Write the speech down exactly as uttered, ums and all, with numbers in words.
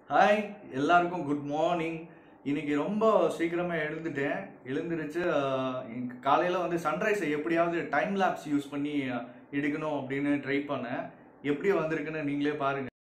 Hi எல்லாருக்கும் good morning. இன்னைக்கு ரொம்ப சீக்கிரமாக எழுந்துட்டேன். எழுந்திருச்சு காலையில் வந்து சன்ரைஸை எப்படியாவது டைம் லேப்ஸ் யூஸ் பண்ணி எடுக்கணும் அப்படின்னு ட்ரை பண்ணேன். எப்படி வந்திருக்குன்னு நீங்களே பாருங்கள்.